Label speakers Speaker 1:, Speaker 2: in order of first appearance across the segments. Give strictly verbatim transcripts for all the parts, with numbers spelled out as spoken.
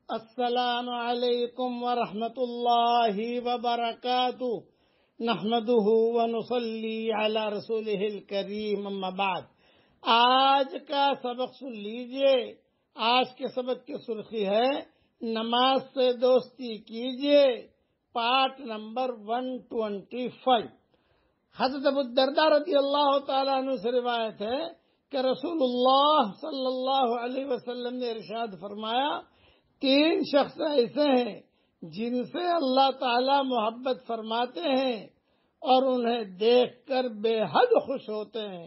Speaker 1: السلام علیکم ورحمۃ اللہ وبرکاتہ نحمده ونصلی علی رسولہ الکریم اما بعد۔ آج کا سبق سن لیجئے۔ آج کے سبق کی سرخی ہے نماز سے دوستی کیجئے، پارٹ نمبر ایک سو پچیس۔ حضرت ابو الدرداء رضی اللہ تعالیٰ عنہ سے روایت ہے کہ رسول اللہ صلی اللہ علیہ وسلم نے ارشاد فرمایا، تین شخص ایسے ہیں جن سے اللہ تعالی محبت فرماتے ہیں اور انہیں دیکھ کر بے حد خوش ہوتے ہیں۔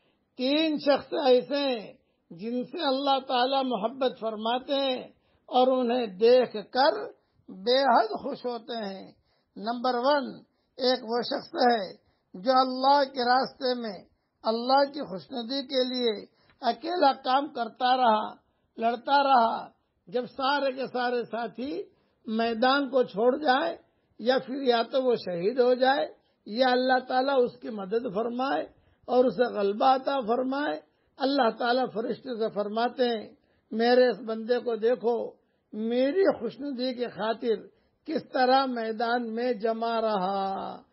Speaker 1: تین شخص ایسے ہیں جن سے اللہ تعالی محبت فرماتے ہیں اور انہیں دیکھ کر بے حد خوش ہوتے ہیں۔ نمبر ون، ایک وہ شخص ہے جو اللہ کے راستے میں اللہ کی خوشنودی کے لیے اکیلا کام کرتا رہا، لڑتا رہا، جب سارے کے سارے ساتھی میدان کو چھوڑ جائے یا پھر یا تو وہ شہید ہو جائے یا اللہ تعالیٰ اس کی مدد فرمائے اور اسے غلبہ عطا فرمائے۔ اللہ تعالیٰ فرشتے سے فرماتے ہیں، میرے اس بندے کو دیکھو، میری خوشنودی کی خاطر کس طرح میدان میں جمع رہا۔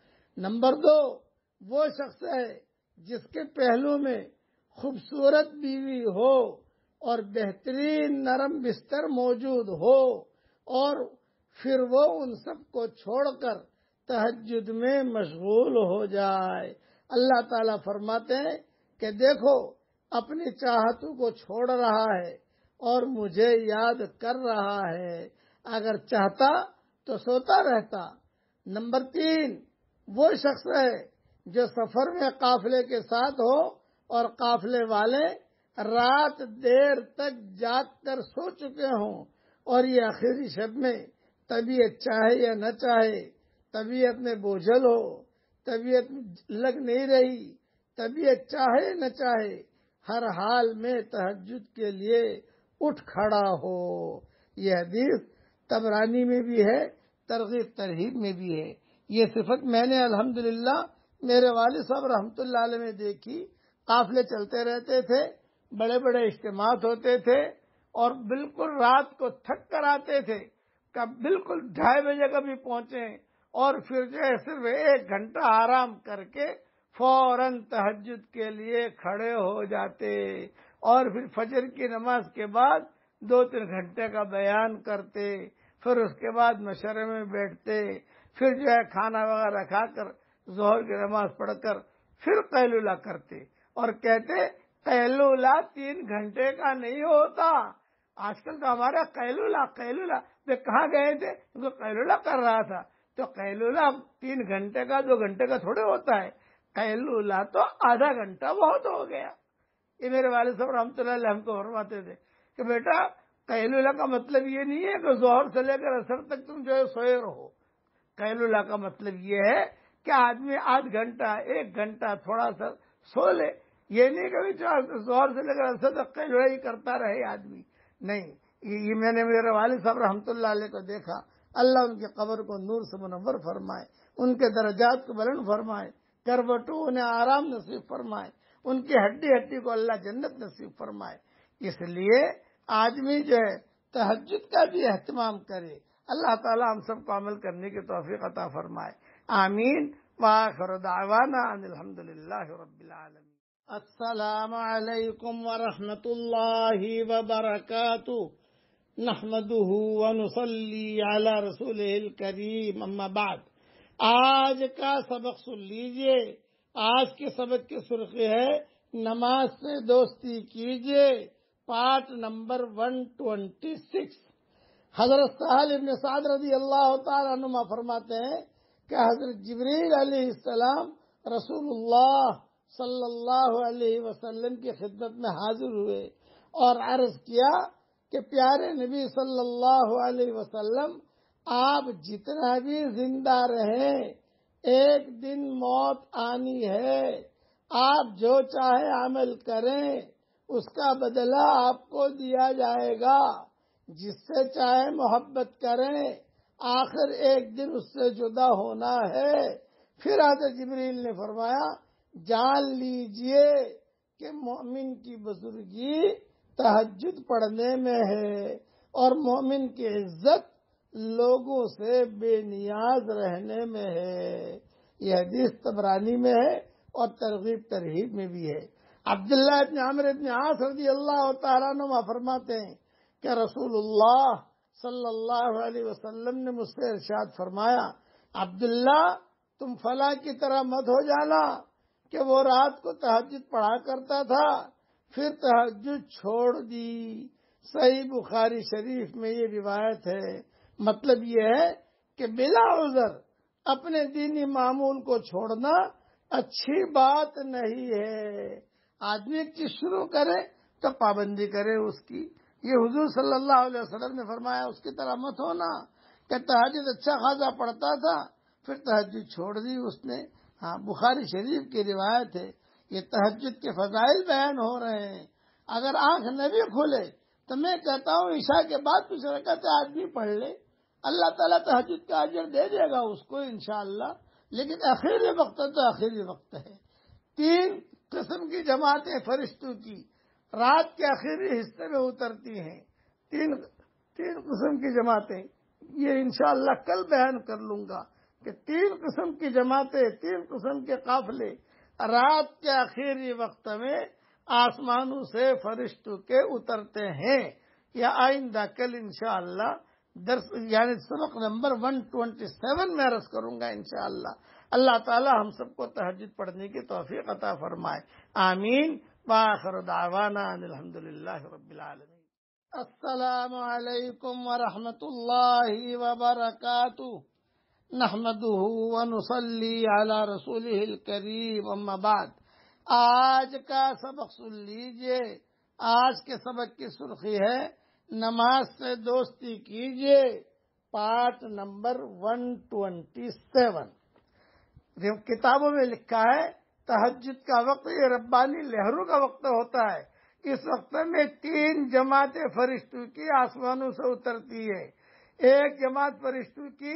Speaker 1: نمبر دو، وہ شخص ہے جس کے پہلو میں خوبصورت بیوی ہو اور بہترین نرم بستر موجود ہو اور پھر وہ ان سب کو چھوڑ کر تہجد میں مشغول ہو جائے۔ اللہ تعالیٰ فرماتے ہیں کہ دیکھو، اپنی چاہتوں کو چھوڑ رہا ہے اور مجھے یاد کر رہا ہے، اگر چاہتا تو سوتا رہتا۔ نمبر تین، وہ شخص ہے جو سفر میں قافلے کے ساتھ ہو اور قافلے والے رات دیر تک جاگ کر سو چکے ہوں اور یہ آخری شب میں طبیعت چاہے یا نہ چاہے، طبیعت میں بوجھل ہو، طبیعت لگ نہیں رہی، طبیعت چاہے نہ چاہے، ہر حال میں تہجد کے لیے اٹھ کھڑا ہو۔ یہ حدیث طبرانی میں بھی ہے، ترغیب ترہیب میں بھی ہے۔ یہ صفت میں نے الحمدللہ میرے والد صاحب رحمۃ اللہ علیہ میں دیکھی۔ قافلے چلتے رہتے تھے، بڑے بڑے اجتماعات ہوتے تھے اور بالکل رات کو تھک کر آتے تھے، کب بالکل ڈھائی بجے کبھی پہنچے اور پھر جو ہے صرف ایک گھنٹہ آرام کر کے فوراً تہجد کے لیے کھڑے ہو جاتے اور پھر فجر کی نماز کے بعد دو تین گھنٹے کا بیان کرتے، پھر اس کے بعد مشورے میں بیٹھتے، پھر جو ہے کھانا وغیرہ کھا کر ظہر کی نماز پڑھ کر پھر قیلولہ کرتے اور کہتے قیلولہ تین گھنٹے کا نہیں ہوتا۔ آج کل تو ہمارا قیلولہ قیلولہ وہ کہاں گئے تھے؟ کیونکہ قیلولہ کر رہا تھا، تو قیلولہ تین گھنٹے کا دو گھنٹے کا تھوڑے ہوتا ہے، قیلولہ تو آدھا گھنٹہ بہت ہو گیا۔ یہ میرے والد صاحب رحمۃ اللہ علیہ ہم کو فرماتے تھے کہ بیٹا قیلولہ کا مطلب یہ نہیں ہے کہ ظہر سے لے کر عصر تک تم جو ہے سوئے رہو۔ قیلولہ کا مطلب یہ ہے کہ آدمی آدھ گھنٹہ ایک گھنٹہ تھوڑا سا سو لے، یہ نہیں کہ زور سے لے کر عصر تک قیلولہ ہی کرتا رہے آدمی، نہیں۔ یہ میں نے میرے والد صاحب رحمۃ اللہ علیہ کو دیکھا، اللہ ان کی قبر کو نور سے منور فرمائے، ان کے درجات کو بلند فرمائے، کروٹوں انہیں آرام نصیب فرمائے، ان کی ہڈی ہڈی کو اللہ جنت نصیب فرمائے۔ اس لیے آدمی جو ہے تہجد کا بھی اہتمام کرے، اللہ تعالی ہم سب کو عمل کرنے کی توفیق عطا فرمائے، آمین۔ وآخر دعوانا ان الحمدللہ رب العالمین۔ السلام علیکم ورحمۃ اللہ وبرکاتہ نحمده ونصلی علی رسولہ الکریم اما بعد۔ آج کا سبق سن لیجئے۔ آج کے سبق کی سرخی ہے نماز سے دوستی کیجئے، پارٹ نمبر ایک سو چھبیس۔ حضرت سہل ابن سعد رضی اللہ تعالیٰ عنہ فرماتے ہیں کہ حضرت جبریل علیہ السلام رسول اللہ صلی اللہ علیہ وسلم کی خدمت میں حاضر ہوئے اور عرض کیا کہ پیارے نبی صلی اللہ علیہ وسلم، آپ جتنا بھی زندہ رہیں ایک دن موت آنی ہے، آپ جو چاہے عمل کریں اس کا بدلہ آپ کو دیا جائے گا، جس سے چاہے محبت کریں آخر ایک دن اس سے جدا ہونا ہے۔ پھر حضرت جبریل نے فرمایا، جان لیجئے کہ مومن کی بزرگی تہجد پڑھنے میں ہے اور مومن کی عزت لوگوں سے بے نیاز رہنے میں ہے۔ یہ حدیث طبرانی میں ہے اور ترغیب ترہیب میں بھی ہے۔ عبداللہ ابن عمرو ابن عاص رضی اللہ تعالیٰ عنہ فرماتے ہیں کہ رسول اللہ صلی اللہ علیہ وسلم نے مجھ سے ارشاد فرمایا، عبداللہ تم فلاں کی طرح مت ہو جانا کہ وہ رات کو تہجد پڑھا کرتا تھا پھر تہجد چھوڑ دی۔ صحیح بخاری شریف میں یہ روایت ہے۔ مطلب یہ ہے کہ بلا عذر اپنے دینی معمول کو چھوڑنا اچھی بات نہیں ہے۔ آدمی ایک چیز شروع کرے تو پابندی کرے اس کی۔ یہ حضور صلی اللہ علیہ وسلم نے فرمایا اس کی طرح مت ہونا کہ تہجد اچھا خاصا پڑھتا تھا پھر تہجد چھوڑ دی اس نے۔ ہاں بخاری شریف کی روایت ہے۔ یہ تہجد کے فضائل بیان ہو رہے ہیں۔ اگر آنکھ نہ بھی کھلے تو میں کہتا ہوں عشاء کے بعد کچھ رکعتیں آدمی پڑھ لے، اللہ تعالیٰ تہجد کا اجر دے دے گا اس کو انشاءاللہ۔ لیکن آخری وقت تو آخری وقت ہے۔ تین قسم کی جماعتیں فرشتوں کی رات کے آخری حصے میں اترتی ہیں۔ تین تین قسم کی جماعتیں، یہ انشاءاللہ کل بیان کر لوں گا کہ تین قسم کی جماعتیں، تین قسم کے قافلے رات کے آخری وقت میں آسمانوں سے فرشتوں کے اترتے ہیں۔ یا آئندہ کل انشاءاللہ درس یعنی سبق نمبر ایک سو سیئیس میں عرض کروں گا انشاءاللہ۔ اللہ تعالی ہم سب کو تہجد پڑھنے کی توفیق عطا فرمائے، آمین۔ وآخر دعوانا ان الحمدللہ رب العالمین۔ السلام علیکم ورحمۃ اللہ وبرکاتہ، نحمده ونصلی علی رسولہ الکریم، اما بعد۔ آج کا سبق سن لیجئے۔ آج کے سبق کی سرخی ہے نماز سے دوستی کیجئے، پارٹ نمبر ایک سو سیئیس۔ کتابوں میں لکھا ہے تہجد کا وقت یہ ربانی لہروں کا وقت ہوتا ہے۔ اس وقت میں تین جماعتیں فرشتوں کی آسمانوں سے اترتی ہے۔ ایک جماعت فرشتوں کی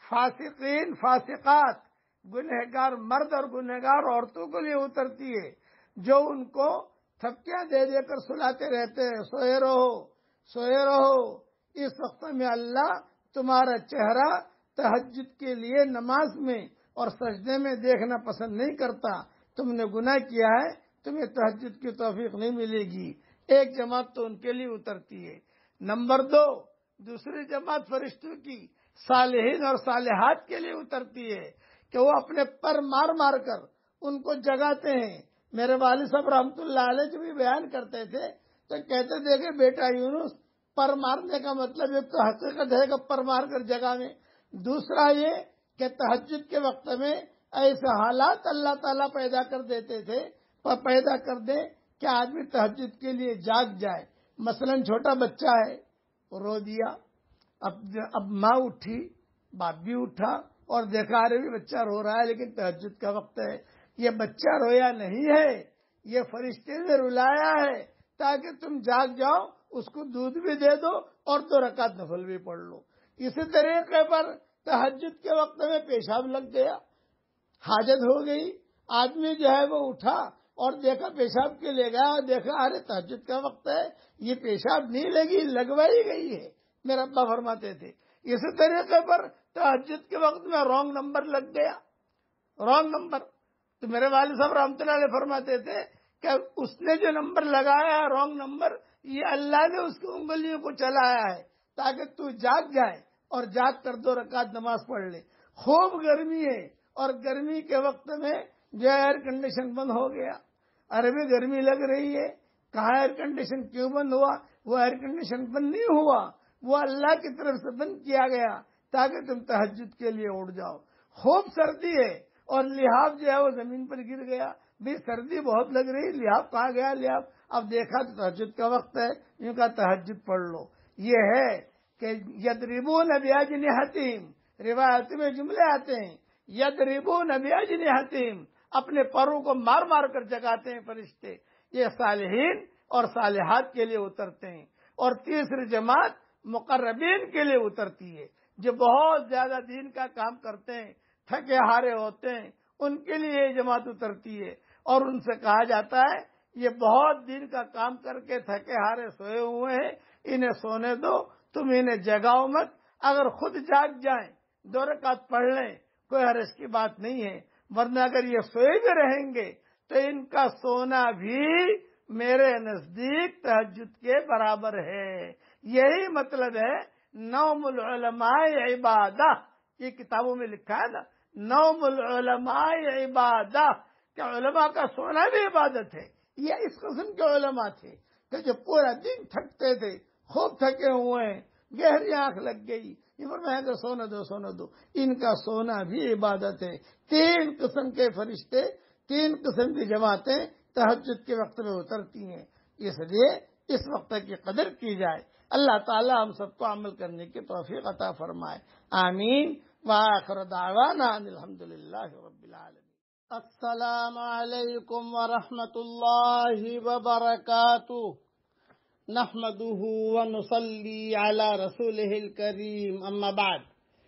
Speaker 1: فاسقین فاسقات گنہگار مرد اور گنہگار عورتوں کے لیے اترتی ہے، جو ان کو تھپکیاں دے دے کر سلاتے رہتے ہیں، سوئے رہو سوئے رہو۔ اس وقت میں اللہ تمہارا چہرہ تہجد کے لیے نماز میں اور سجدے میں دیکھنا پسند نہیں کرتا۔ تم نے گناہ کیا ہے، تمہیں تہجد کی توفیق نہیں ملے گی۔ ایک جماعت تو ان کے لیے اترتی ہے۔ نمبر دو، دوسری جماعت فرشتوں کی صالحین اور صالحات کے لیے اترتی ہے کہ وہ اپنے پر مار مار کر ان کو جگاتے ہیں۔ میرے والد صاحب رحمۃ اللہ علیہ جو بھی بیان کرتے تھے تو کہتے تھے کہ بیٹا یونس، پر مارنے کا مطلب ایک تو حقیقت ہے کہ پر مار کر جگہ میں، دوسرا یہ کہ تہجد کے وقت میں ایسے حالات اللہ تعالیٰ پیدا کر دیتے تھے، پیدا کر دے کہ آدمی تہجد کے لیے جاگ جائے۔ مثلا چھوٹا بچہ ہے، رو دیا، اب اب ماں اٹھی، باپ بھی اٹھا اور دیکھا ارے بھی بچہ رو رہا ہے لیکن تہجد کا وقت ہے۔ یہ بچہ رویا نہیں ہے، یہ فرشتے نے رلایا ہے تاکہ تم جاگ جاؤ، اس کو دودھ بھی دے دو اور دو رکعت نفل بھی پڑھ لو۔ اسی طریقے پر تہجد کے وقت میں پیشاب لگ گیا، حاجت ہو گئی، آدمی جو ہے وہ اٹھا اور دیکھا پیشاب کے لے گیا اور دیکھا ارے تہجد کا وقت ہے، یہ پیشاب نہیں لگی لگوائی گئی ہے، میرا ابا فرماتے تھے۔ اسی طریقے پر تہجد کے وقت میں رانگ نمبر لگ گیا، رانگ نمبر، تو میرے والد صاحب رحمۃ اللہ علیہ فرماتے تھے کہ اس نے جو نمبر لگایا ہے رانگ نمبر، یہ اللہ نے اس کی انگلیوں کو چلایا ہے تاکہ تو جاگ جائے اور جاگ کر دو رکعت نماز پڑھ لے۔ خوب گرمی ہے اور گرمی کے وقت میں جو ایئر کنڈیشن بند ہو گیا، عربی گرمی لگ رہی ہے، کہاں ایئر کنڈیشن کیوں بند ہوا؟ وہ ایئر کنڈیشن بند نہیں ہوا، وہ اللہ کی طرف سے بند کیا گیا تاکہ تم تہجد کے لیے اٹھ جاؤ۔ خوب سردی ہے اور لحاف جو ہے وہ زمین پر گر گیا، بھی سردی بہت لگ رہی، لحاف کہاں گیا لحاف؟ اب دیکھا تو تہجد کا وقت ہے، یوں کہا تہجد پڑھ لو۔ یہ ہے کہ یضربون باجنحتہم، روایت میں جملے آتے ہیں یضربون باجنحتہم، اپنے پروں کو مار مار کر جگاتے ہیں فرشتے۔ یہ صالحین اور صالحات کے لیے اترتے ہیں۔ اور تیسری جماعت مقربین کے لیے اترتی ہے، جو بہت زیادہ دین کا کام کرتے ہیں، تھکے ہارے ہوتے ہیں، ان کے لیے یہ جماعت اترتی ہے اور ان سے کہا جاتا ہے یہ بہت دن کا کام کر کے تھکے ہارے سوئے ہوئے ہیں، انہیں سونے دو تم انہیں جگاؤ مت، اگر خود جاگ جائیں دو رکعت پڑھ لیں کوئی حرج کی بات نہیں ہے، ورنہ اگر یہ سوئے بھی رہیں گے تو ان کا سونا بھی میرے نزدیک تہجد کے برابر ہے۔ یہی مطلب ہے نوم العلماء عبادہ، یہ کتابوں میں لکھا ہے نا، نوم العلماء عبادہ، کہ علماء کا سونا بھی عبادت ہے۔ یہ اس قسم کے علماء تھے کہ جو پورا دن تھکتے تھے، خوب تھکے ہوئے ہیں، گہری آنکھ لگ گئی، یہ فرمایا کہ سونا دو سونا دو، ان کا سونا بھی عبادت ہے۔ تین قسم کے فرشتے، تین قسم کی جماعتیں تہجد کے وقت میں اترتی ہیں، اس لیے اس وقت کی قدر کی جائے۔ اللہ تعالی ہم سب کو عمل کرنے کی توفیق عطا فرمائے، آمین۔ وآخر دعوانا ان الحمدللہ رب العالمین۔ السلام علیکم ورحمۃ اللہ وبرکاتہ، نحمده ونصلی علی رسولہ الکریم، اما بعد۔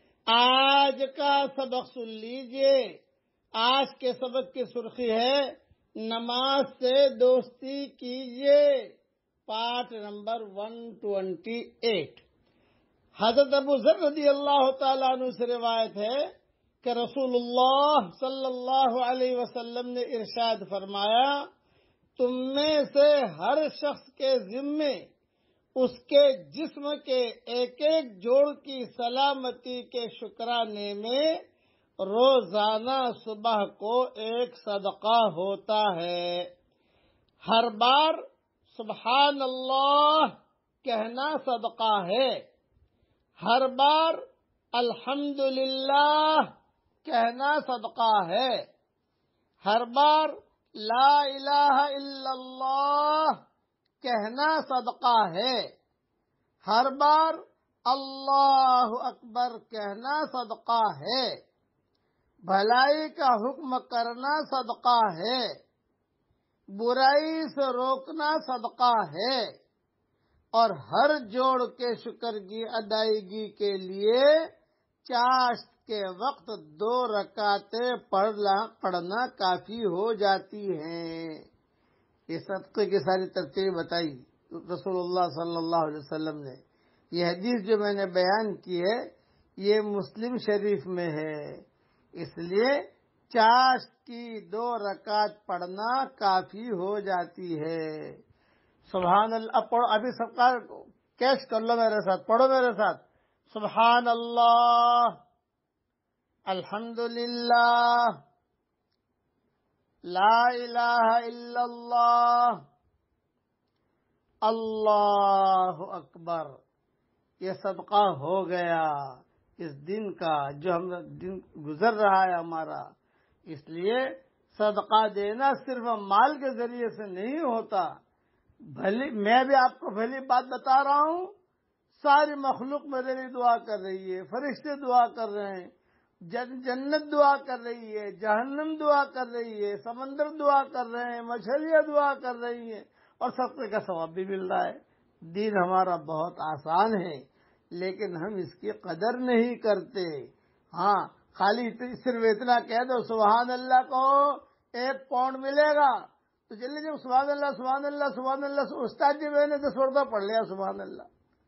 Speaker 1: آج کا سبق سن لیجئے۔ آج کے سبق کی سرخی ہے نماز سے دوستی کیجئے، پارٹ نمبر ایک سو اٹھائیس۔ حضرت ابو ذر رضی اللہ تعالیٰ عنہ سے روایت ہے کہ رسول اللہ صلی اللہ علیہ وسلم نے ارشاد فرمایا، تم میں سے ہر شخص کے ذمے اس کے جسم کے ایک ایک جوڑ کی سلامتی کے شکرانے میں روزانہ صبح کو ایک صدقہ ہوتا ہے۔ ہر بار سبحان اللہ کہنا صدقہ ہے، ہر بار الحمدللہ کہنا صدقہ ہے، ہر بار لا الہ الا اللہ کہنا صدقہ ہے، ہر بار اللہ اکبر کہنا صدقہ ہے، بھلائی کا حکم کرنا صدقہ ہے، برائی سے روکنا صدقہ ہے، اور ہر جوڑ کے شکر کی ادائیگی کے لیے چاشت کے وقت دو رکعتیں پڑھنا کافی ہو جاتی ہیں۔ یہ صدقے کی ساری ترتیب بتائی رسول اللہ صلی اللہ علیہ وسلم نے۔ یہ حدیث جو میں نے بیان کی ہے یہ مسلم شریف میں ہے، اس لیے چاشت کی دو رکعت پڑھنا کافی ہو جاتی ہے۔ سبحان اللہ، اب پڑھو، ابھی سب کا کیش کر لو میرے ساتھ، پڑھو میرے ساتھ، سبحان اللہ، الحمدللہ، لا الہ الا اللہ، اللہ اکبر۔ یہ صدقہ ہو گیا اس دن کا جو ہم دن گزر رہا ہے ہمارا۔ اس لیے صدقہ دینا صرف مال کے ذریعے سے نہیں ہوتا، بھلی میں بھی آپ کو بھلی بات بتا رہا ہوں، ساری مخلوق میرے لیے دعا کر رہی ہے، فرشتے دعا کر رہے ہیں، جن جنت دعا کر رہی ہے، جہنم دعا کر رہی ہے، سمندر دعا کر رہے ہیں، مچھلیاں دعا کر رہی ہیں، اور صدقے کا ثواب بھی مل رہا ہے۔ دین ہمارا بہت آسان ہے لیکن ہم اس کی قدر نہیں کرتے۔ ہاں، خالی صرف اتنا کہہ دو سبحان اللہ کو ایک پاؤنڈ ملے گا تو جلدی جب سبحان اللہ سبحان اللہ سبحان اللہ، استاد جی میں نے دس مرتبہ پڑھ لیا سبحان اللہ۔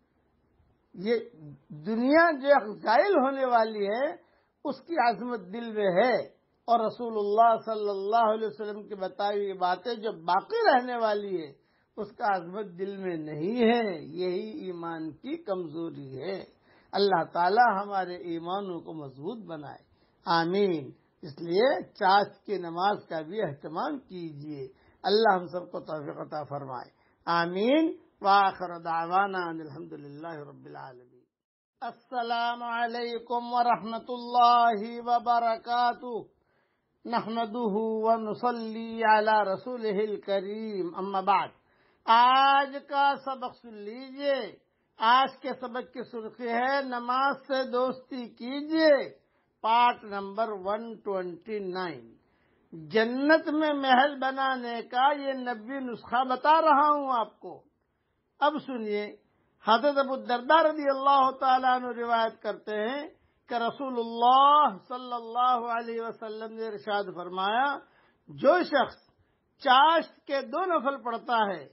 Speaker 1: یہ دنیا جو زائل ہونے والی ہے اس کی عظمت دل میں ہے، اور رسول اللہ صلی اللہ علیہ وسلم کی بتائی ہوئی باتیں جو باقی رہنے والی ہے اس کا عظمت دل میں نہیں ہے۔ یہی ایمان کی کمزوری ہے۔ اللہ تعالی ہمارے ایمانوں کو مضبوط بنائے، آمین۔ اس لیے چاشت کی نماز کا بھی اہتمام کیجیے۔ اللہ ہم سب کو توفیق عطا فرمائے، آمین۔ وآخر دعوانا ان الحمدللہ رب العالمین۔ السلام علیکم ورحمۃ اللہ وبرکاتہ، نحمده ونصلی علی رسولہ الکریم، اما بعد۔ آج کا سبق سن لیجئے۔ آج کے سبق کی سرخی ہے نماز سے دوستی کیجئے، پارٹ نمبر ایک سو انیس۔ جنت میں محل بنانے کا یہ نبوی نسخہ بتا رہا ہوں آپ کو۔ اب سنیے، حضرت ابو الدرداء رضی اللہ تعالیٰ عنہ روایت کرتے ہیں کہ رسول اللہ صلی اللہ علیہ وسلم نے ارشاد فرمایا، جو شخص چاشت کے دو نفل پڑھتا ہے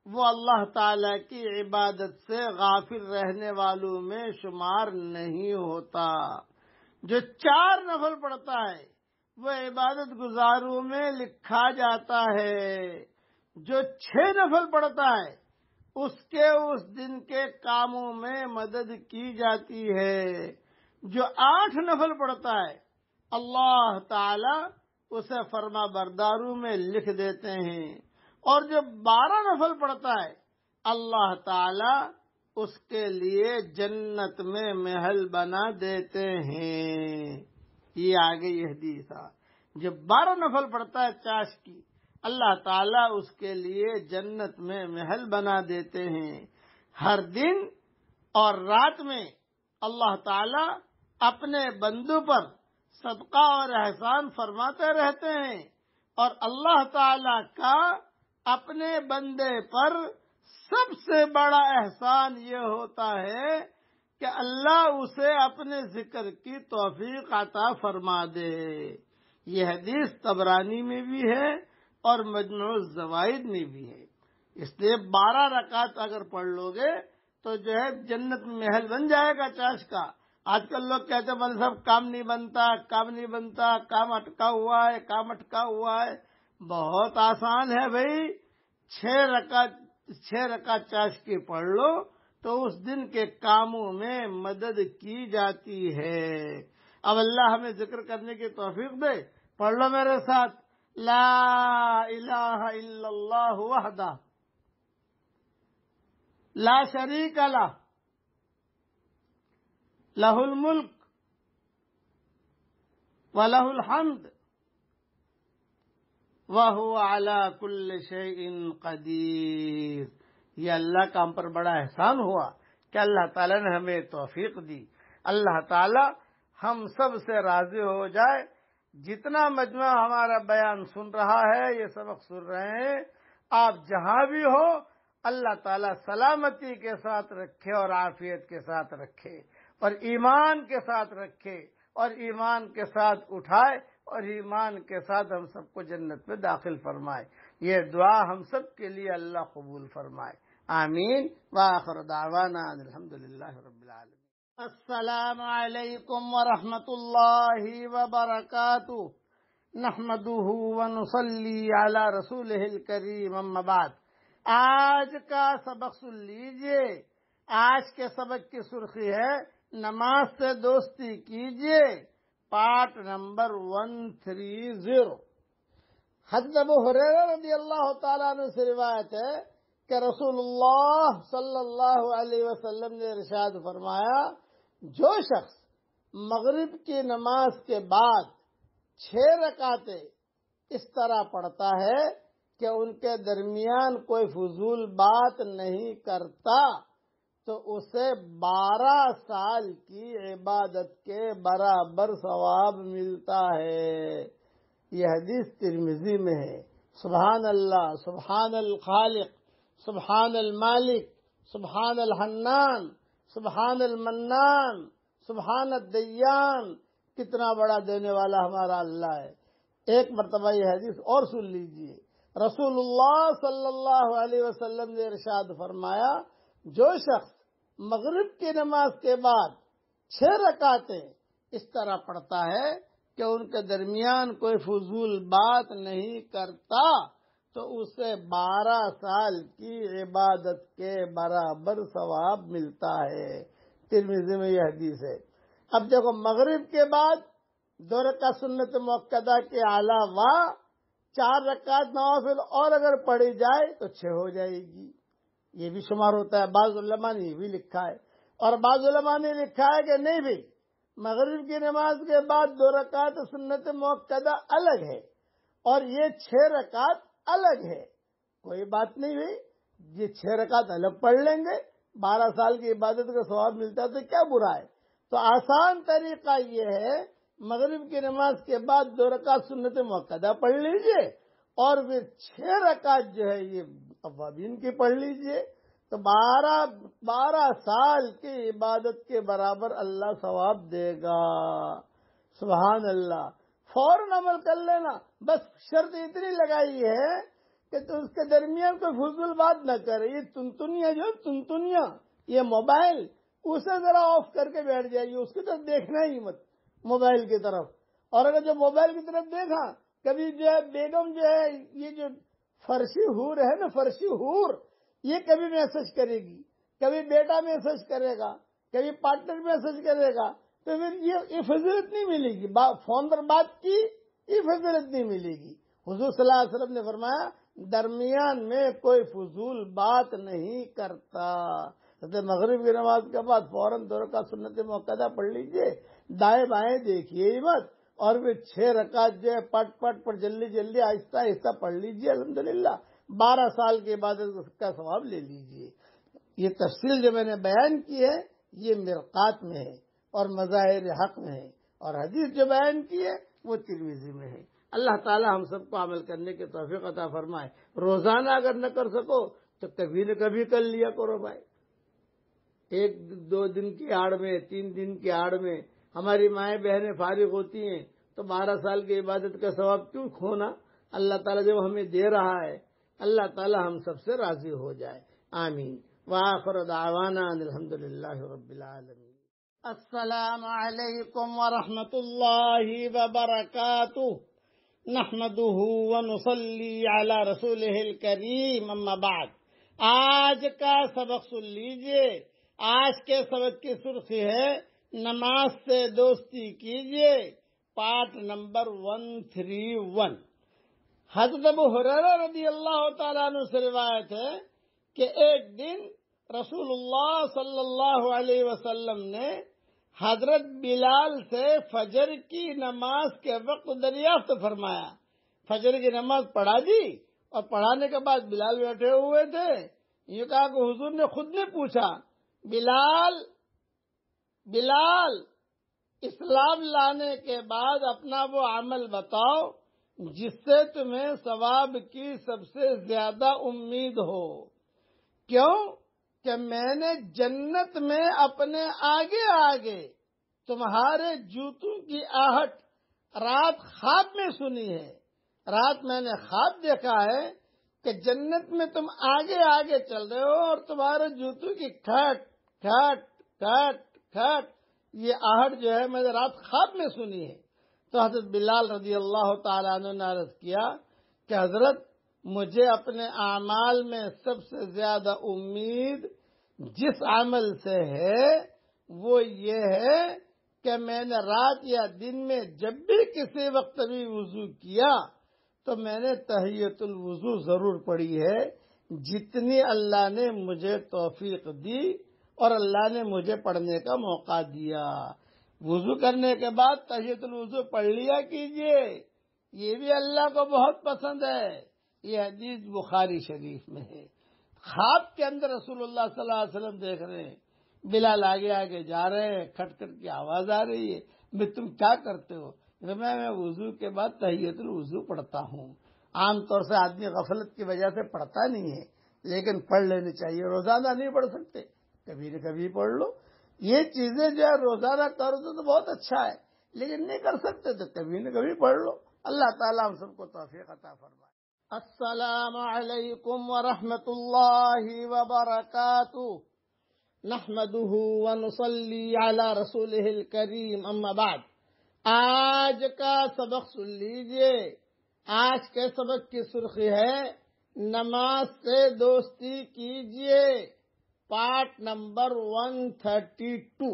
Speaker 1: وہ اللہ تعالی کی عبادت سے غافل رہنے والوں میں شمار نہیں ہوتا۔ جو چار نفل پڑھتا ہے وہ عبادت گزاروں میں لکھا جاتا ہے۔ جو چھ نفل پڑھتا ہے اس کے اس دن کے کاموں میں مدد کی جاتی ہے۔ جو آٹھ نفل پڑھتا ہے اللہ تعالی اسے فرما برداروں میں لکھ دیتے ہیں، اور جو بارہ نفل پڑھتا ہے اللہ تعالی اس کے لیے جنت میں محل بنا دیتے ہیں۔ یہ آگے یہ حدیث ہے، جو بارہ نفل پڑھتا ہے چاش کی اللہ تعالیٰ اس کے لیے جنت میں محل بنا دیتے ہیں۔ ہر دن اور رات میں اللہ تعالیٰ اپنے بندوں پر صدقہ اور احسان فرماتے رہتے ہیں، اور اللہ تعالیٰ کا اپنے بندے پر سب سے بڑا احسان یہ ہوتا ہے کہ اللہ اسے اپنے ذکر کی توفیق عطا فرما دے۔ یہ حدیث طبرانی میں بھی ہے اور مجموع الزوائد میں بھی ہے۔ اس لیے بارہ رکعت اگر پڑھ لو گے تو جو ہے جنت میں محل بن جائے گا چاش کا۔ آج کل لوگ کہتے ہیں مولوی صاحب کام نہیں بنتا، کام نہیں بنتا، کام اٹکا ہوا ہے، کام اٹکا ہوا ہے۔ بہت آسان ہے بھائی، چھ رکعت چھ رکعت چاش کی پڑھ لو تو اس دن کے کاموں میں مدد کی جاتی ہے۔ اب اللہ ہمیں ذکر کرنے کی توفیق دے۔ پڑھ لو میرے ساتھ، لا الہ الا اللہ وحدہ لا شریک لہ لہ الملک ولہ الحمد وہو علی کل شیء قدیر۔ یہ اللہ کا ہم پر بڑا احسان ہوا کہ اللہ تعالیٰ نے ہمیں توفیق دی۔ اللہ تعالیٰ ہم سب سے راضی ہو جائے۔ جتنا مجمع ہمارا بیان سن رہا ہے، یہ سبق سن رہے ہیں، آپ جہاں بھی ہو اللہ تعالیٰ سلامتی کے ساتھ رکھے اور عافیت کے ساتھ رکھے، اور ایمان کے ساتھ رکھے، اور ایمان کے ساتھ اٹھائے، اور ایمان کے ساتھ ہم سب کو جنت میں داخل فرمائے۔ یہ دعا ہم سب کے لیے اللہ قبول فرمائے، آمین۔ وآخر دعوانا ان الحمدللہ رب العالمین۔ السلام علیکم ورحمۃ اللہ وبرکاتہ، نحمدہ ونصلی علی رسولہ الکریم، اما بعد۔ آج کا سبق سن لیجئے۔ آج کے سبق کی سرخی ہے نماز سے دوستی کیجئے، part number one three zero. حضرت ابو ہریرہ رضی اللہ تعالیٰ عنہ سے روایت ہے کہ رسول اللہ صلی اللہ علیہ وسلم نے ارشاد فرمایا، جو شخص مغرب کی نماز کے بعد چھ رکعتیں اس طرح پڑھتا ہے کہ ان کے درمیان کوئی فضول بات نہیں کرتا تو اسے بارہ سال کی عبادت کے برابر ثواب ملتا ہے۔ یہ حدیث ترمذی میں ہے۔ سبحان اللہ، سبحان الخالق، سبحان المالک، سبحان الحنان، سبحان المنان، سبحان الدیان، کتنا بڑا دینے والا ہمارا اللہ ہے۔ ایک مرتبہ یہ حدیث اور سن لیجئے۔ رسول اللہ صلی اللہ علیہ وسلم نے ارشاد فرمایا، جو شخص مغرب کی نماز کے بعد چھ رکعتیں اس طرح پڑھتا ہے کہ ان کے درمیان کوئی فضول بات نہیں کرتا تو اسے بارہ سال کی عبادت کے برابر ثواب ملتا ہے۔ ترمذی میں یہ حدیث ہے۔ اب دیکھو، مغرب کے بعد دو رکعت سنت مؤکدہ کے علاوہ چار رکعت نوافل اور اگر پڑھی جائے تو چھ ہو جائے گی، یہ بھی شمار ہوتا ہے۔ بعض علماء نے یہ بھی لکھا ہے، اور بعض علماء نے لکھا ہے کہ نہیں بھی، مغرب کی نماز کے بعد دو رکعت سنت مؤکدہ الگ ہے اور یہ چھ رکعت الگ ہے، کوئی بات نہیں ہوئی، یہ چھ رکعت الگ پڑھ لیں گے، بارہ سال کی عبادت کا ثواب ملتا ہے تو کیا برا ہے۔ تو آسان طریقہ یہ ہے، مغرب کی نماز کے بعد دو رکعت سنت مؤکدہ پڑھ لیجئے اور پھر چھ رکعت جو ہے یہ اوابین کی پڑھ لیجئے، تو بارہ بارہ سال کی عبادت کے برابر اللہ ثواب دے گا۔ سبحان اللہ، فوراً عمل کر لینا۔ بس شرط اتنی لگائی ہے کہ تو اس کے درمیان کوئی فضول بات نہ کرے. یہ تنتنیاں جو تنتنیاں یہ موبائل اسے ذرا آف کر کے بیٹھ جائیے, اس کی طرف دیکھنا ہی مت موبائل کی طرف. اور اگر جو موبائل کی طرف دیکھا, کبھی جو ہے بیگم جو ہے یہ جو فرشی حور ہے نا, فرشی حور یہ کبھی میسج کرے گی, کبھی بیٹا میسج کرے گا, کبھی پارٹنر میسج کرے گا, تو پھر یہ فضیلت نہیں ملے گی. فون پر بات کی یہ فضیلت نہیں ملے گی. حضور صلی اللہ علیہ وسلم نے فرمایا درمیان میں کوئی فضول بات نہیں کرتا. مغرب کی نماز کے بعد فوراً دو رکعت سنت موقع پڑھ لیجئے, دائیں بائیں دیکھیے ہی مت, اور پھر چھ رکعت جو ہے پٹ پٹ پر جلدی جلدی آہستہ آہستہ پڑھ لیجئے. الحمدللہ بارہ سال کی عبادت کا ثواب لے لیجئے. یہ تفصیل جو میں نے بیان کی ہے یہ مرقات میں ہے اور مظاہر حق میں ہے, اور حدیث جو بیان کی ہے وہ ترمذی میں ہے. اللہ تعالی ہم سب کو عمل کرنے کی توفیق عطا فرمائے. روزانہ اگر نہ کر سکو تو کبھی نہ کبھی کر لیا کرو بھائی. ایک دو دن کی آڑ میں, تین دن کی آڑ میں ہماری مائیں بہنیں فارغ ہوتی ہیں تو بارہ سال کی عبادت کا ثواب کیوں کھونا؟ اللہ تعالیٰ جب ہمیں دے رہا ہے, اللہ تعالیٰ ہم سب سے راضی ہو جائے. آمین. وآخر دعوانا ان الحمدللہ رب العالمین. السلام علیکم ورحمۃ اللہ وبرکاتہ. نحمده ونصلی علی رسولہ الکریم. اما بعد, آج کا سبق سن لیجئے. آج کے سبق کی سرخی ہے نماز سے دوستی کیجئے, part number one three one. حضرت ابو ہریرہ رضی اللہ تعالیٰ عنہ سے روایت ہے کہ ایک دن رسول اللہ صلی اللہ علیہ وسلم نے حضرت بلال سے فجر کی نماز کے وقت دریافت فرمایا. فجر کی نماز پڑھا دی, اور پڑھانے کے بعد بلال بیٹھے ہوئے تھے. یہ کہا کہ حضور نے خود نے پوچھا, بلال بلال اسلام لانے کے بعد اپنا وہ عمل بتاؤ جس سے تمہیں ثواب کی سب سے زیادہ امید ہو. کیوں کہ میں نے جنت میں اپنے آگے آگے تمہارے جوتوں کی آہٹ رات خواب میں سنی ہے. رات میں نے خواب دیکھا ہے کہ جنت میں تم آگے آگے چل رہے ہو اور تمہارے جوتوں کی کھٹ کھٹ کھٹ کھٹ یہ آہٹ جو ہے میں نے رات خواب میں سنی ہے. تو حضرت بلال رضی اللہ تعالیٰ عنہ نے عرض کیا کہ حضرت مجھے اپنے اعمال میں سب سے زیادہ امید جس عمل سے ہے وہ یہ ہے کہ میں نے رات یا دن میں جب بھی کسی وقت بھی وضو کیا تو میں نے تحیۃ الوضو ضرور پڑھی ہے جتنی اللہ نے مجھے توفیق دی اور اللہ نے مجھے پڑھنے کا موقع دیا. وضو کرنے کے بعد تحیۃ الوضو پڑھ لیا کیجئے, یہ بھی اللہ کو بہت پسند ہے. یہ حدیث بخاری شریف میں ہے. خواب کے اندر رسول اللہ صلی اللہ علیہ وسلم دیکھ رہے ہیں, بلال آگے آگے جا رہے ہیں, کھٹ کھٹ کی آواز آ رہی ہے. میں تم کیا کرتے ہو؟ میں میں وضو کے بعد تحیۃ الوضو پڑھتا ہوں. عام طور سے آدمی غفلت کی وجہ سے پڑھتا نہیں ہے, لیکن پڑھ لینی چاہیے. روزانہ نہیں پڑھ سکتے, کبھی نہ کبھی پڑھ لو. یہ چیزیں جو ہے روزانہ کرو تو بہت اچھا ہے, لیکن نہیں کر سکتے تو کبھی نہ کبھی پڑھ لو. اللہ تعالیٰ ہم سب کو توفیق عطا فرمائے. السلام علیکم ورحمۃ اللہ وبرکاتہ. نحمده ونصلی علی رسولہ الکریم. اما بعد, آج کا سبق سن لیجئے. آج کے سبق کی سرخی ہے نماز سے دوستی کیجئے, part number one thirty two.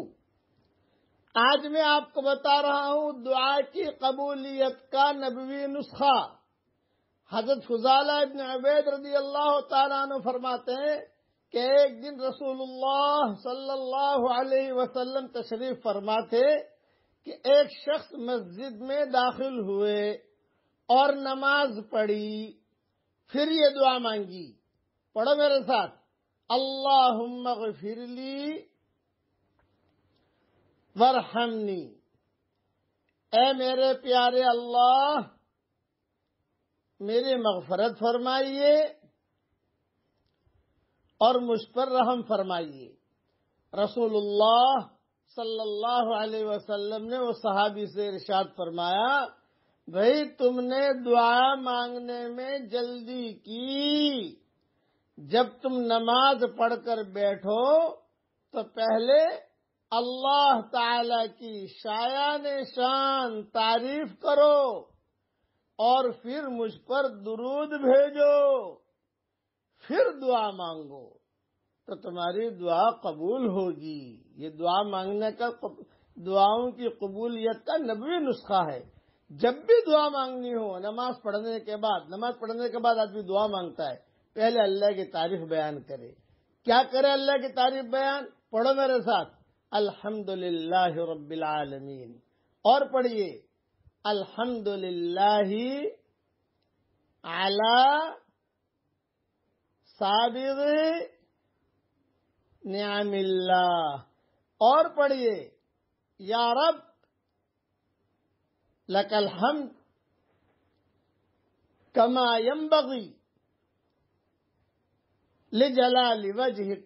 Speaker 1: آج میں آپ کو بتا رہا ہوں دعا کی قبولیت کا نبوی نسخہ. حضرت فضالہ ابن عبید رضی اللہ تعالیٰ عنہ فرماتے ہیں کہ ایک دن رسول اللہ صلی اللہ علیہ وسلم تشریف فرما تھے کہ ایک شخص مسجد میں داخل ہوئے اور نماز پڑھی, پھر یہ دعا مانگی. پڑھو میرے ساتھ, اللہم اغفر لی ورحمنی. اے میرے پیارے اللہ میری مغفرت فرمائیے اور مجھ پر رحم فرمائیے. رسول اللہ صلی اللہ علیہ وسلم نے وہ صحابی سے ارشاد فرمایا, بھائی تم نے دعا مانگنے میں جلدی کی، جب تم نماز پڑھ کر بیٹھو تو پہلے اللہ تعالی کی شایان شان تعریف کرو اور پھر مجھ پر درود بھیجو، پھر دعا مانگو تو تمہاری دعا قبول ہوگی۔ یہ دعا مانگنے کا دعاؤں کی قبولیت کا نبوی نسخہ ہے۔ جب بھی دعا مانگنی ہو نماز پڑھنے کے بعد نماز پڑھنے کے بعد آدمی دعا مانگتا ہے، پہلے اللہ کی تعریف بیان کرے۔ کیا کرے اللہ کی تعریف بیان؟ پڑھو میرے ساتھ، الحمدللہ رب العالمین، اور پڑھیے الحمدللہ علی سابغ نعم اللہ، اور پڑھیے یا رب لک الحمد کما ينبغی لجلال وجهک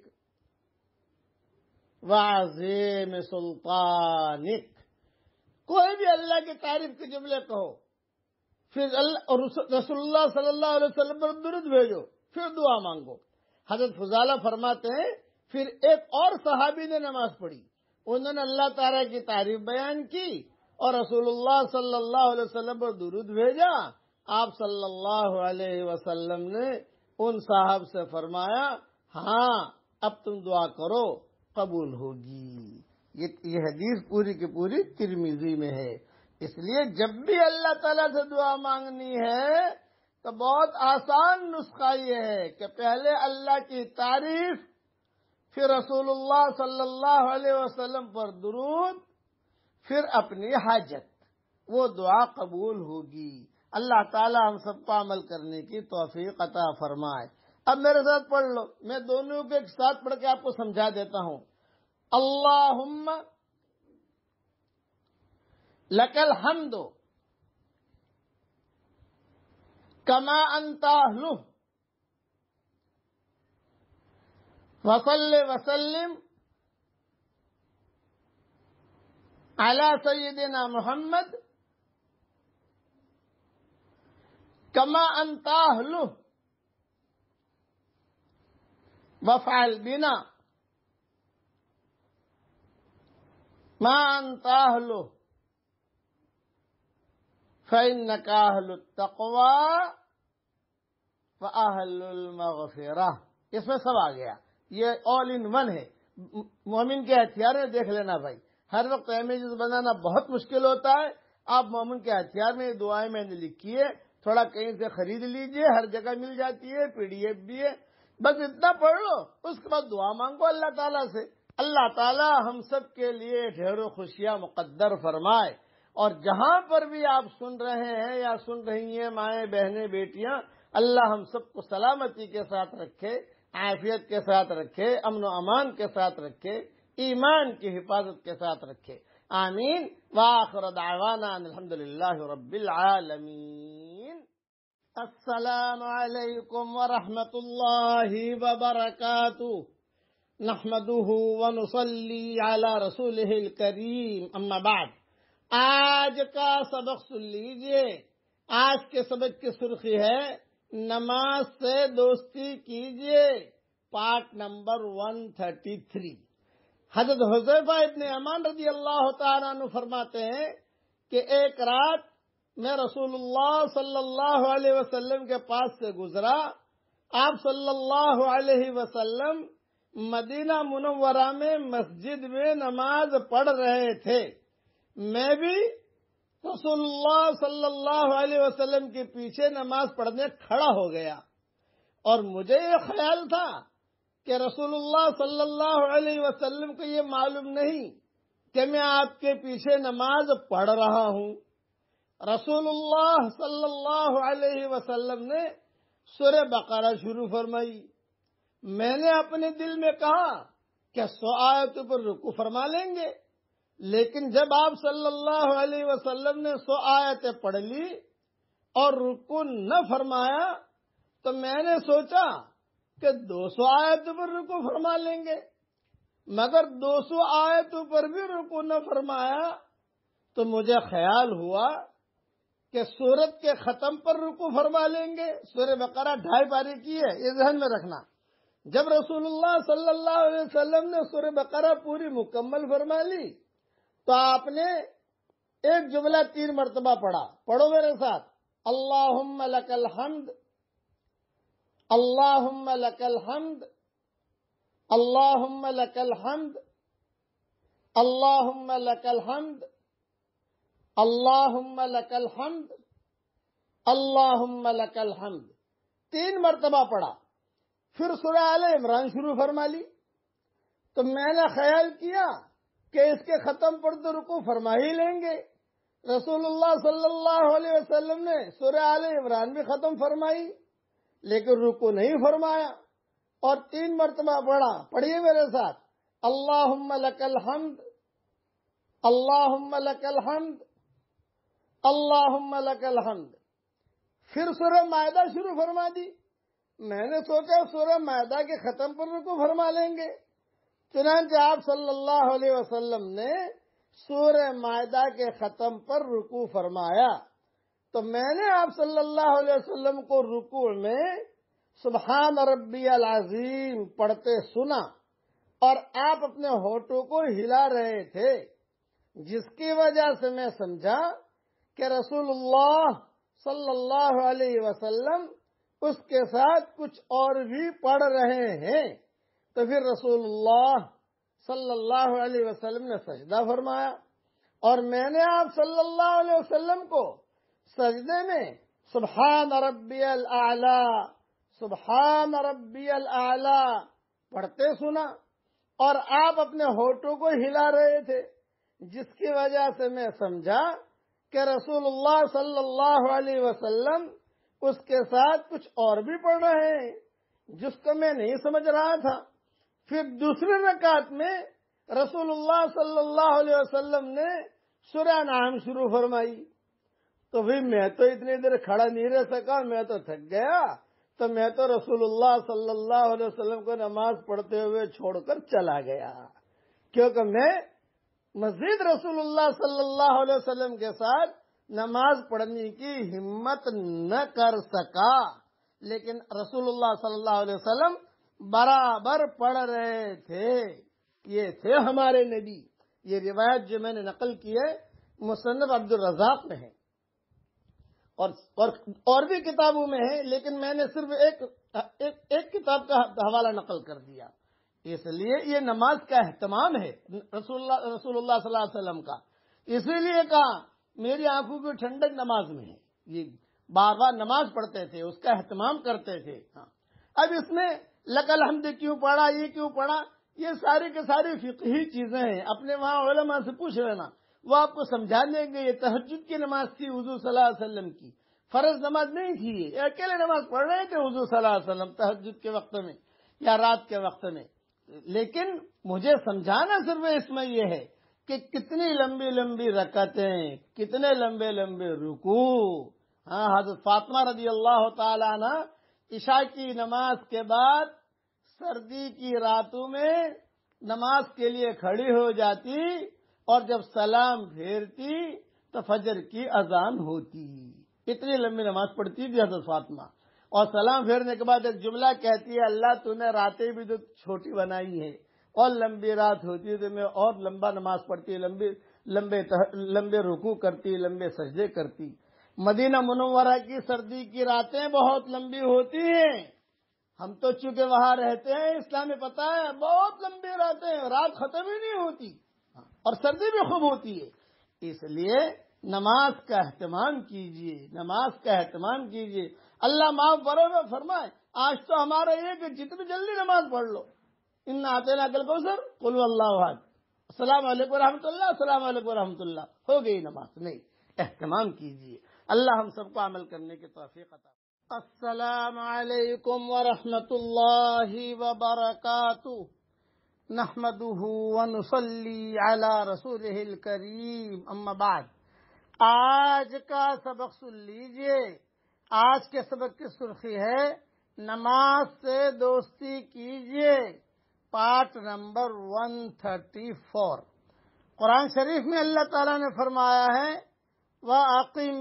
Speaker 1: وعظیم سلطانک۔ کوئی بھی اللہ کی تعریف کے جملے کہو، پھر اللہ اور رسول اللہ صلی اللہ علیہ وسلم پر درود بھیجو، پھر دعا مانگو۔ حضرت فضالہ فرماتے ہیں پھر ایک اور صحابی نے نماز پڑھی، انہوں نے اللہ تعالیٰ کی تعریف بیان کی اور رسول اللہ صلی اللہ علیہ وسلم پر درود بھیجا۔ آپ صلی اللہ علیہ وسلم نے ان صاحب سے فرمایا ہاں اب تم دعا کرو قبول ہوگی۔ یہ حدیث پوری کی پوری ترمذی میں ہے۔ اس لیے جب بھی اللہ تعالیٰ سے دعا مانگنی ہے تو بہت آسان نسخہ یہ ہے کہ پہلے اللہ کی تعریف، پھر رسول اللہ صلی اللہ علیہ وسلم پر درود، پھر اپنی حاجت، وہ دعا قبول ہوگی۔ اللہ تعالی ہم سب کو عمل کرنے کی توفیق عطا فرمائے۔ اب میرے ساتھ پڑھ لو، میں دونوں کے ایک ساتھ پڑھ کے آپ کو سمجھا دیتا ہوں۔ اللہم لک الحمد کما انت اہلہ وصلی وسلم علی سیدنا محمد کما انت اہلہ وافعل بنا ما انت اہلہ فإنك أهل التقوى وأهل المغفرہ۔ اس میں سب آ گیا، یہ آل ان ون ہے۔ مومن کے ہتھیار میں دیکھ لینا بھائی، ہر وقت امیجز بنانا بہت مشکل ہوتا ہے۔ آپ مومن کے ہتھیار میں دعائیں میں نے لکھی ہے، تھوڑا کہیں سے خرید لیجئے، ہر جگہ مل جاتی ہے، پی ڈی ایف بھی ہے، بس اتنا پڑھ لو، اس کے بعد دعا مانگو اللہ تعالیٰ سے۔ اللہ تعالیٰ ہم سب کے لیے ڈھیروں خوشیاں مقدر فرمائے، اور جہاں پر بھی آپ سن رہے ہیں یا سن رہی ہیں مائیں بہنیں بیٹیاں، اللہ ہم سب کو سلامتی کے ساتھ رکھے، عافیت کے ساتھ رکھے، امن و امان کے ساتھ رکھے، ایمان کی حفاظت کے ساتھ رکھے، آمین۔ وآخر دعوانا ان الحمدللہ رب العالمین۔ السلام علیکم ورحمۃ اللہ وبرکاتہ، نحمده ونصلی علی رسولہ الکریم، اما بعد۔ آج کا سبق سن لیجئے۔ آج کے سبق کی سرخی ہے نماز سے دوستی کیجئے، پارٹ نمبر ایک سو تینتیس۔ حضرت حذیفہ ابن یمان رضی اللہ تعالیٰ عنہ فرماتے ہیں کہ ایک رات میں رسول اللہ صلی اللہ علیہ وسلم کے پاس سے گزرا۔ آپ صلی اللہ علیہ وسلم مدینہ منورہ میں مسجد میں نماز پڑھ رہے تھے۔ میں بھی رسول اللہ صلی اللہ علیہ وسلم کے پیچھے نماز پڑھنے کھڑا ہو گیا، اور مجھے یہ خیال تھا کہ رسول اللہ صلی اللہ علیہ وسلم کو یہ معلوم نہیں کہ میں آپ کے پیچھے نماز پڑھ رہا ہوں۔ رسول اللہ صلی اللہ علیہ وسلم نے سورہ بقرہ شروع فرمائی۔ میں نے اپنے دل میں کہا کہ سو آیتوں پر رکوع فرما لیں گے، لیکن جب آپ صلی اللہ علیہ وسلم نے سو آیتیں پڑھ لی اور رکوع نہ فرمایا تو میں نے سوچا کہ دو سو آیتوں پر رکوع فرما لیں گے، مگر دو سو آیتوں پر بھی رکوع نہ فرمایا تو مجھے خیال ہوا کہ سورت کے ختم پر رکوع فرما لیں گے. سورہ بقرہ ڈھائی پارے کی ہے، یہ ذہن میں رکھنا. جب رسول اللہ صلی اللہ علیہ وسلم نے سورہ بقرہ پوری مکمل فرما لی تو آپ نے ایک جملہ تین مرتبہ پڑھا. پڑھو میرے ساتھ. اللہم لک الحمد، اللہم لک الحمد، اللہم لک الحمد، اللہم لک الحمد، اللہم لک الحمد، اللہم لک الحمد. تین مرتبہ پڑھا. پھر سورہ آل عمران شروع فرما لی. تو میں نے خیال کیا کہ اس کے ختم پر تو رکوع فرما ہی لیں گے. رسول اللہ صلی اللہ علیہ وسلم نے سورہ آل عمران بھی ختم فرمائی لیکن رکوع نہیں فرمایا اور تین مرتبہ پڑھا. پڑھیے میرے ساتھ. اللہم لک الحمد، اللہم لک الحمد، اللہم لک الحمد. پھر سورہ مائدہ شروع فرما دی. میں نے سوچا سورہ مائدہ کے ختم پر رکوع فرما لیں گے. چنانچہ آپ صلی اللہ علیہ وسلم نے سورہ مائدہ کے ختم پر رکوع فرمایا. تو میں نے آپ صلی اللہ علیہ وسلم کو رکوع میں سبحان ربی العظیم پڑھتے سنا اور آپ اپنے ہونٹوں کو ہلا رہے تھے، جس کی وجہ سے میں سمجھا کہ رسول اللہ صلی اللہ علیہ وسلم اس کے ساتھ کچھ اور بھی پڑھ رہے ہیں. تو پھر رسول اللہ صلی اللہ علیہ وسلم نے سجدہ فرمایا اور میں نے آپ صلی اللہ علیہ وسلم کو سجدے میں سبحان ربی الاعلی، سبحان ربی الاعلی پڑھتے سنا اور آپ اپنے ہونٹوں کو ہلا رہے تھے، جس کی وجہ سے میں سمجھا کہ رسول اللہ صلی اللہ علیہ وسلم اس کے ساتھ کچھ اور بھی پڑھ رہے ہیں جس کو میں نہیں سمجھ رہا تھا. پھر دوسری رکعت میں رسول اللہ صلی اللہ علیہ وسلم نے سورہ نعم شروع فرمائی. تو بھی میں تو اتنی دیر کھڑا نہیں رہ سکا، میں تو تھک گیا. تو میں تو رسول اللہ صلی اللہ علیہ وسلم کو نماز پڑھتے ہوئے چھوڑ کر چلا گیا، کیونکہ میں مزید رسول اللہ صلی اللہ علیہ وسلم کے ساتھ نماز پڑھنے کی ہمت نہ کر سکا. لیکن رسول اللہ صلی اللہ علیہ وسلم برابر پڑھ رہے تھے. یہ تھے ہمارے نبی. یہ روایت جو میں نے نقل کی ہے مصنف عبد الرزاق میں ہے اور اور, اور بھی کتابوں میں ہے، لیکن میں نے صرف ایک ایک, ایک کتاب کا حوالہ نقل کر دیا. اس لیے یہ نماز کا اہتمام ہے رسول اللہ رسول اللہ صلی اللہ علیہ وسلم کا. اسی لیے کہا میری آنکھوں کی ٹھنڈک نماز میں ہے. یہ بار بار نماز پڑھتے تھے، اس کا اہتمام کرتے تھے. ہاں اب اس میں لک الحمد کیوں پڑھا، یہ کیوں پڑھا، یہ ساری کے ساری فقہی چیزیں ہیں. اپنے وہاں علماء سے پوچھ لینا، وہ آپ کو سمجھا دیں گے. یہ تہجد کی نماز تھی حضور صلی اللہ علیہ وسلم کی، فرض نماز نہیں تھی. یہ اکیلے نماز پڑھ رہے تھے حضور صلی اللہ علیہ وسلم تہجد کے وقت میں یا رات کے وقت میں. لیکن مجھے سمجھانا صرف اس میں یہ ہے کہ کتنی لمبی لمبی رکعتیں، کتنے لمبے لمبے رکوع. ہاں حضرت فاطمہ رضی اللہ تعالی عنہ عشاء کی نماز کے بعد سردی کی راتوں میں نماز کے لیے کھڑی ہو جاتی اور جب سلام پھیرتی تو فجر کی اذان ہوتی. اتنی لمبی نماز پڑھتی تھی حضرت فاطمہ، اور سلام پھیرنے کے بعد ایک جملہ کہتی ہے اللہ تو نے راتیں بھی تو چھوٹی بنائی ہے اور لمبی رات ہوتی ہے تو میں اور لمبا نماز پڑھتی، لمبے لمبے لمبے رکوع کرتی، لمبے سجدے کرتی. مدینہ منورہ کی سردی کی راتیں بہت لمبی ہوتی ہیں. ہم تو چونکہ وہاں رہتے ہیں اسلام میں پتہ ہے بہت لمبی راتیں، رات ختم ہی نہیں ہوتی اور سردی بھی خوب ہوتی ہے. اس لیے نماز کا اہتمام کیجیے، نماز کا اہتمام کیجیے. اللہ معاف فرمائے. آج تو ہمارا یہ کہ جتنی جلدی نماز پڑھ لو. ان آتینا کل کوثر قل اللہ احد، السلام علیکم ورحمۃ اللہ، السلام علیکم ورحمۃ اللہ، ہو گئی نماز. نہیں، اہتمام کیجیے. اللہ ہم سب کو عمل کرنے کی توفیق عطا. السلام علیکم ورحمۃ اللہ وبرکاتہ. نحمده ونصلی علی رسولہ الکریم، اما بعد. آج کا سبق سن لیجئے. آج کے سبق کی سرخی ہے نماز سے دوستی کیجئے، پارٹ نمبر ایک سو چونتیس. قرآن شریف میں اللہ تعالیٰ نے فرمایا ہے وَأَقِمِ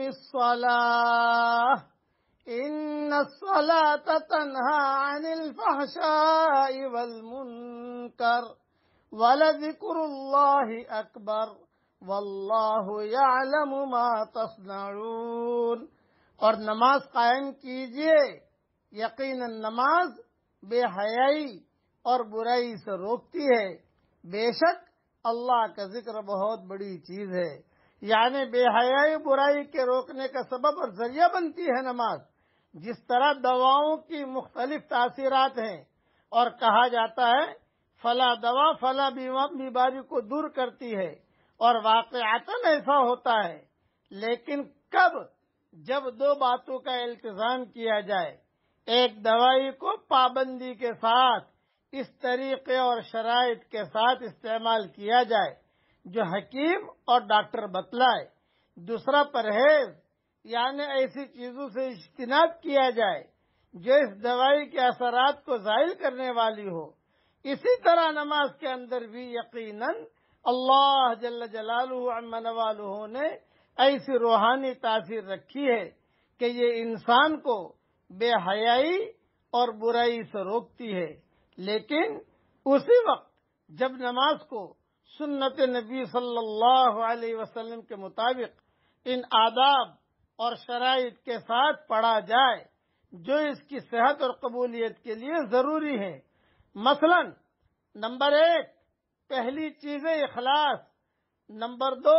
Speaker 1: الصَّلَاةَ إِنَّ الصَّلَاةَ تَنْهَى عَنِ الْفَحْشَاءِ وَالْمُنكَرِ وَلَذِكْرُ اللَّهِ أَكْبَرُ وَاللَّهُ يَعْلَمُ مَا تَصْنَعُونَ۔ اور نماز قائم کیجئے، یقیناً نماز بے حیائی اور برائی سے روکتی ہے، بے شک اللہ کا ذکر بہت بڑی چیز ہے۔ یعنی بے حیائی برائی کے روکنے کا سبب اور ذریعہ بنتی ہے نماز۔ جس طرح دواؤں کی مختلف تاثیرات ہیں اور کہا جاتا ہے فلاں دوا فلاں بیماری کو دور کرتی ہے، اور واقعتاً ایسا ہوتا ہے، لیکن کب؟ جب دو باتوں کا التزام کیا جائے، ایک دوائی کو پابندی کے ساتھ اس طریقے اور شرائط کے ساتھ استعمال کیا جائے جو حکیم اور ڈاکٹر بتلائے، دوسرا پرہیز یعنی ایسی چیزوں سے اجتناب کیا جائے جو اس دوائی کے اثرات کو زائل کرنے والی ہو۔ اسی طرح نماز کے اندر بھی یقیناً اللہ جل جلالہ عم نوالہ نے ایسی روحانی تاثیر رکھی ہے کہ یہ انسان کو بے حیائی اور برائی سے روکتی ہے، لیکن اسی وقت جب نماز کو سنت نبی صلی اللہ علیہ وسلم کے مطابق ان آداب اور شرائط کے ساتھ پڑھا جائے جو اس کی صحت اور قبولیت کے لیے ضروری ہے۔ مثلا نمبر ایک، پہلی چیز اخلاص، نمبر دو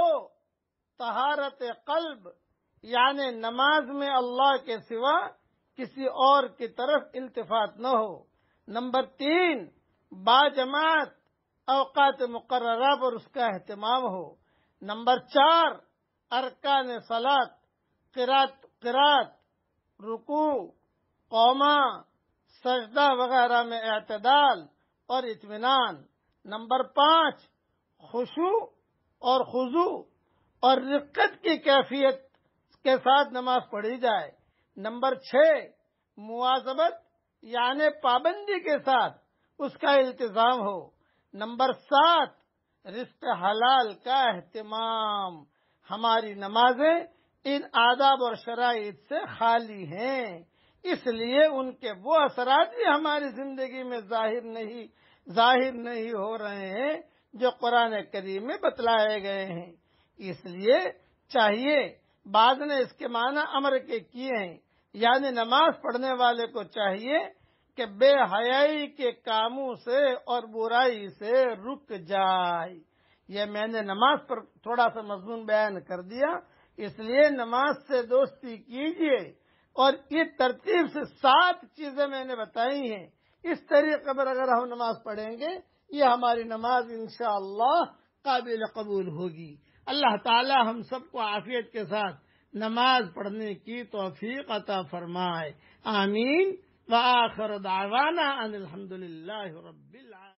Speaker 1: طہارت قلب، یعنی نماز میں اللہ کے سوا کسی اور کی طرف التفات نہ ہو، نمبر تین باجماعت اوقات مقررہ پر اس کا اہتمام ہو، نمبر چار ارکان صلاۃ قرات قرات رکوع قوما سجدہ وغیرہ میں اعتدال اور اطمینان، نمبر پانچ خشوع اور خضوع اور رقت کی کیفیت کے ساتھ نماز پڑھی جائے، نمبر چھ مواظبت یعنی پابندی کے ساتھ اس کا التزام ہو، نمبر سات رزق حلال کا اہتمام۔ ہماری نمازیں ان آداب اور شرائط سے خالی ہیں، اس لیے ان کے وہ اثرات بھی ہماری زندگی میں ظاہر نہیں ظاہر نہیں ہو رہے ہیں جو قرآن کریم میں بتلائے گئے ہیں۔ اس لیے چاہیے، بعض نے اس کے معنی امر کے کیے ہیں، یعنی نماز پڑھنے والے کو چاہیے کہ بے حیائی کے کاموں سے اور برائی سے رک جائے۔ یہ میں نے نماز پر تھوڑا سا مضمون بیان کر دیا، اس لیے نماز سے دوستی کیجیے، اور یہ ترتیب سے سات چیزیں میں نے بتائی ہیں، اس طریقے پر اگر ہم نماز پڑھیں گے یہ ہماری نماز انشاءاللہ قابل قبول ہوگی۔ اللہ تعالی ہم سب کو عافیت کے ساتھ نماز پڑھنے کی توفیق عطا فرمائے، آمین۔ وآخر دعوانا ان الحمد للہ رب العالمین۔